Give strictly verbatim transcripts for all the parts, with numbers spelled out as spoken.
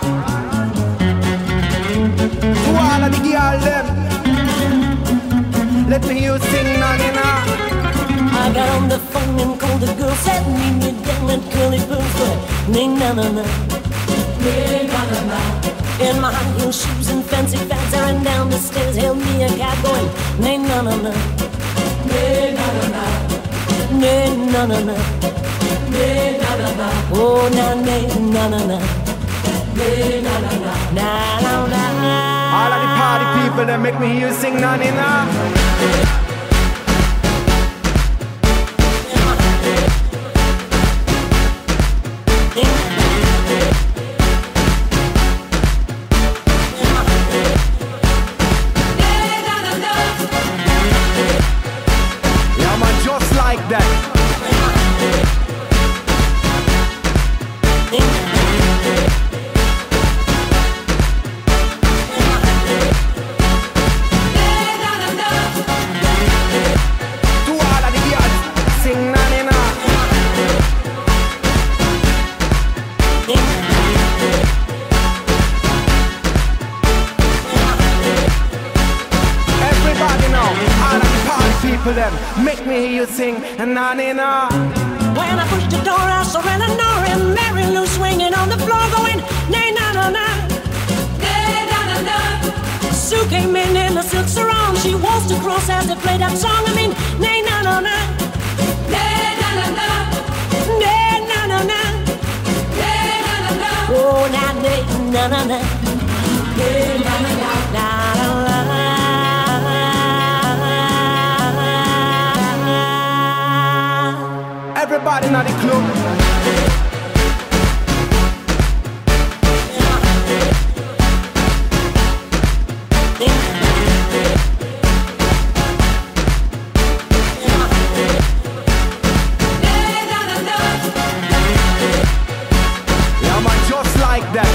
To all of the girl them, let me hear you sing Nanina. I got on the phone and called the girl, said meet me down at Curly Bird's foot. Ning na na na, ning na na na. In my high heel shoes and fancy pants, tearing down the stairs, hailed me a cab going, ning na na na, ning na na na, ning na na na, ning na na na. Oh na ning na na na, ning na na na, na na na. All of the party people that make me hear you sing Nanina. Make me hear you sing na-na-na. When I pushed the door, I saw Eleanor and Mary Lou swinging on the floor, going na-na-na-na, na-na-na-na. Sue came in in a silk sarong. She waltzed across as they played that song. I mean, na-na-na-na, na-na-na-na, na-na-na-na, na-na-na-na. Oh, na-na-na-na, na-na-na-na, na-na-na-na. Everybody in the club. Yeah man, just like that.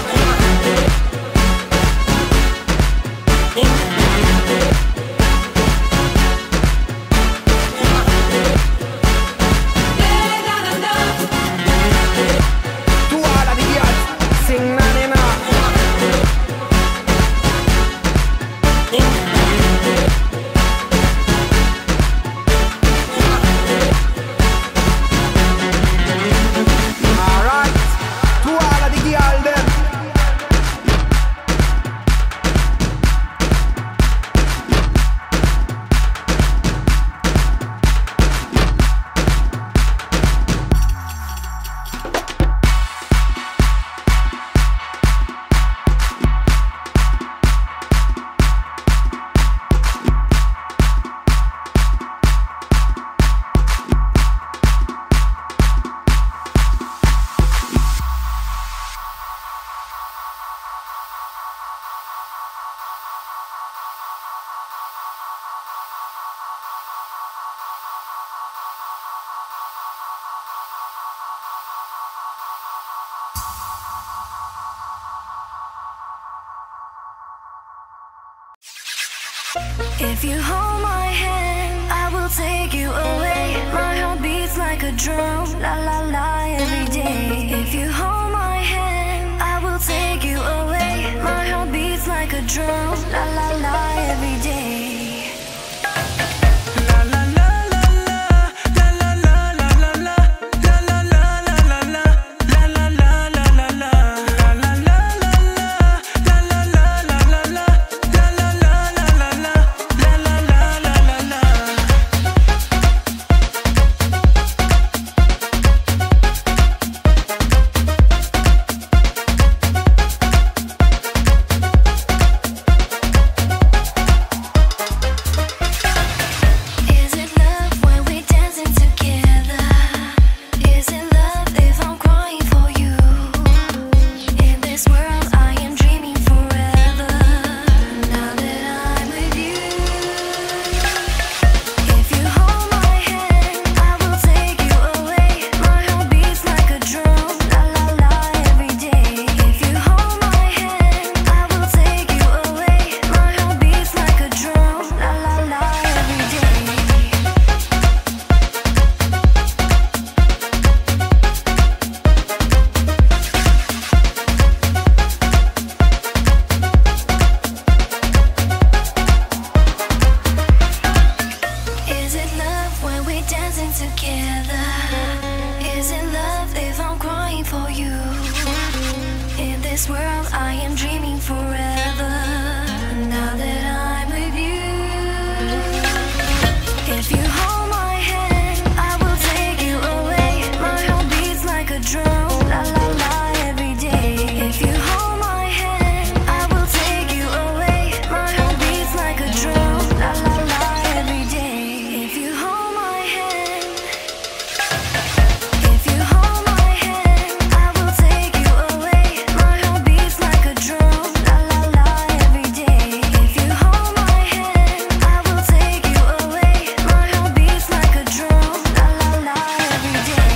If you hold my hand, I will take you away. My heart beats like a drum, la la la every day. If you hold my hand, I will take you away. My heart beats like a drum, la la la every day. drum, la la la every day. If you hold my hand, I will take you away. My heart beats like a drum, la la la every day. If you hold my hand, if you hold my hand, I will take you away. My heart beats like a drum, la la la every day. If you hold my hand, I will take you away. My heart beats like a drum, la la la every day.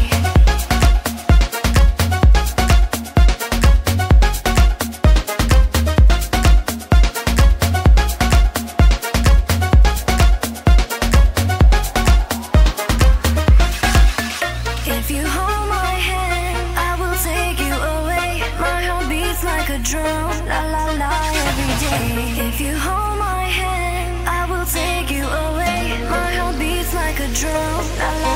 If you hold my hand, I will take you away. My heart beats like a drum, la la la every day. If you hold my hand, I will take you away. My heart beats like a drum, la la